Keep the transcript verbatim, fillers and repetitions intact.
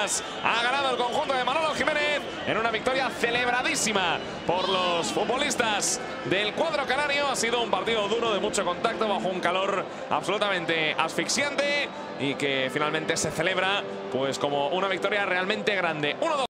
Canarias. Ha ganado el conjunto de Manolo Jiménez en una victoria celebradísima por los futbolistas del cuadro canario. Ha sido un partido duro, de mucho contacto, bajo un calor absolutamente asfixiante y que finalmente se celebra pues como una victoria realmente grande. uno dos.